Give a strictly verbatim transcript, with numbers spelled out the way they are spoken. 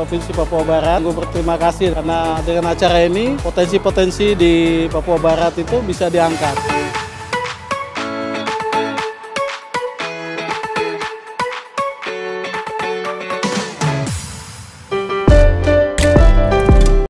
Provinsi Papua Barat. Gue berterima kasih karena dengan acara ini potensi-potensi di Papua Barat itu bisa diangkat.